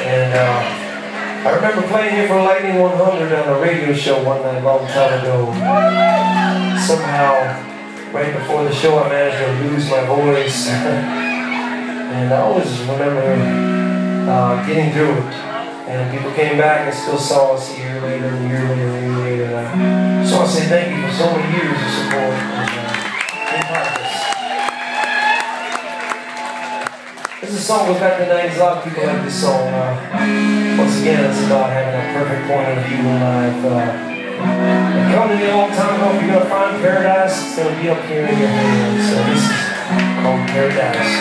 And I remember playing here for Lightning 100 on a radio show one night a long time ago. Somehow, right before the show, I managed to lose my voice. And I always remember getting through it. And people came back and still saw us a year later and a year later and a year later. And I just want to say thank you for so many years of support. This is a song goes back to the 90s. A lot of people like this song. Once again, it's about having a perfect point of view in life. And coming to me a long time ago, if you're going to find paradise, it's going to be up here in your hands. So this is called Paradise.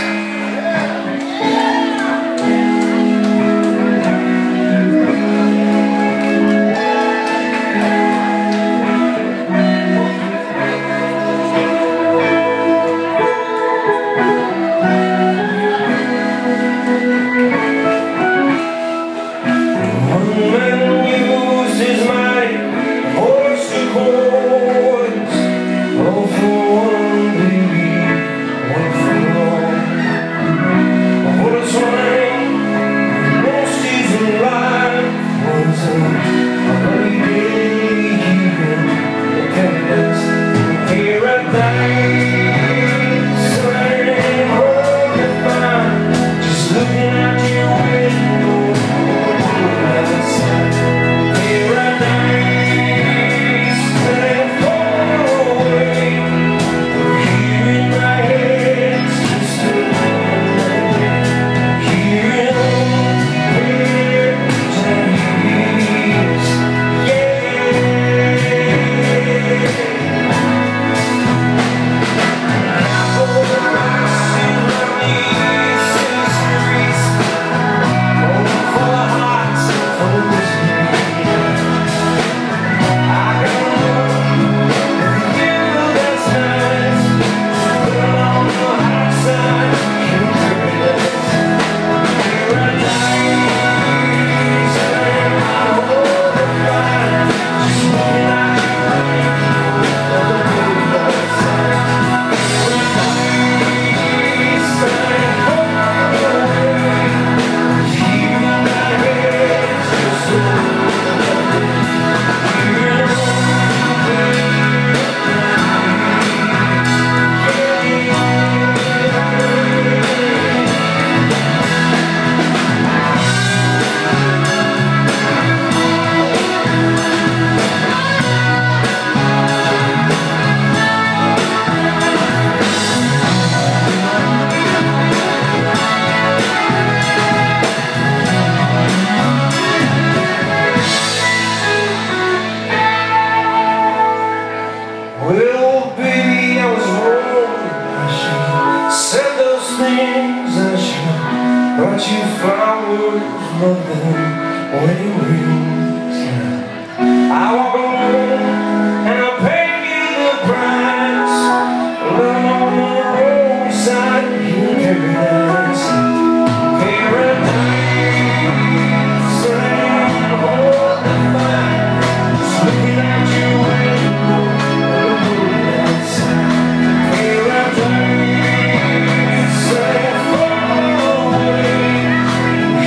Well, baby, I was wrong. I should have said those things. I should have brought you flowers, nothing wedding rings. I walk alone and I pay you the price. Love on the roadside in paradise. Paradise, and hold the fire. Just looking at you.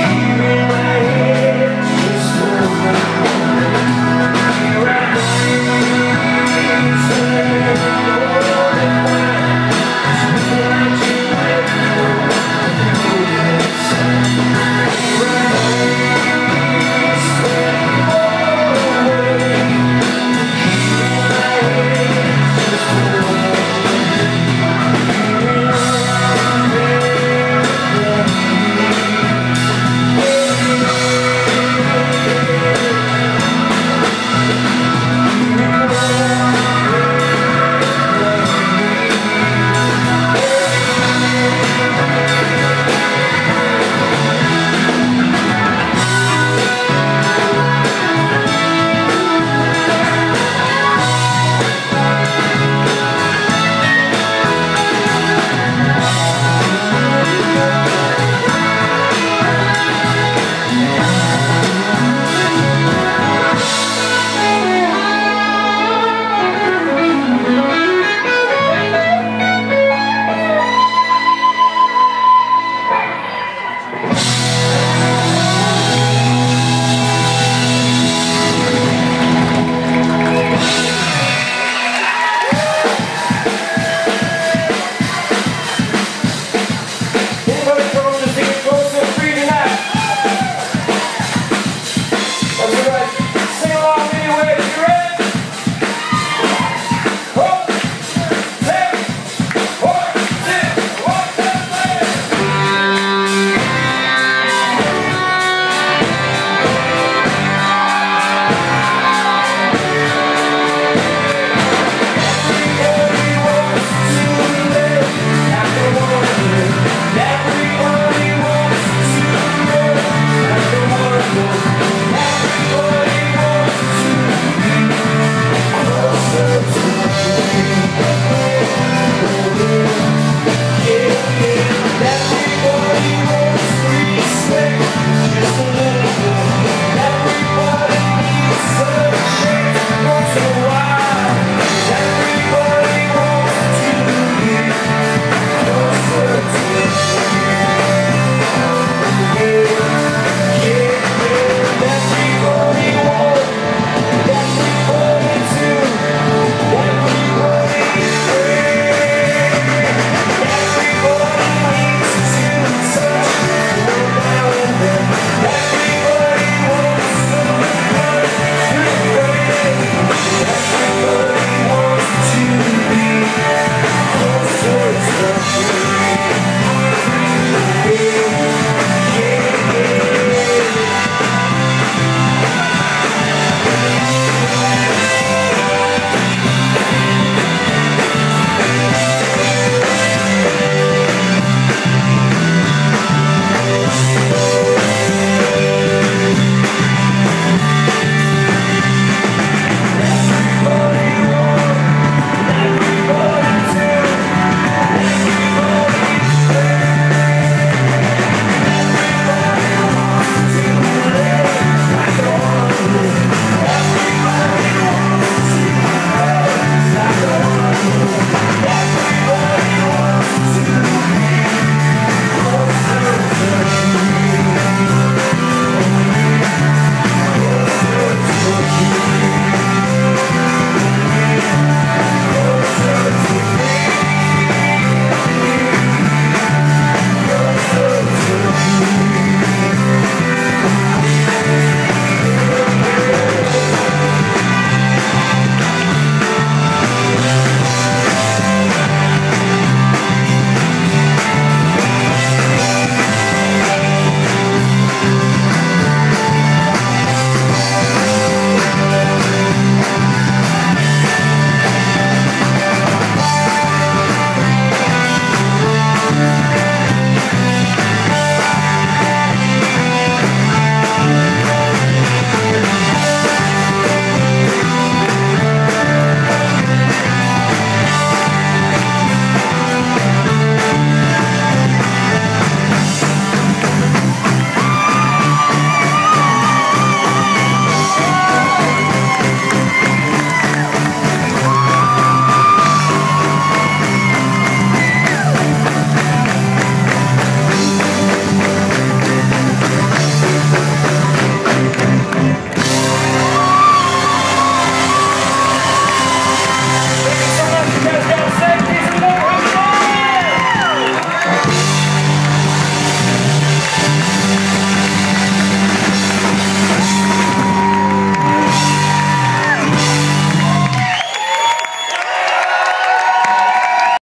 Right. Just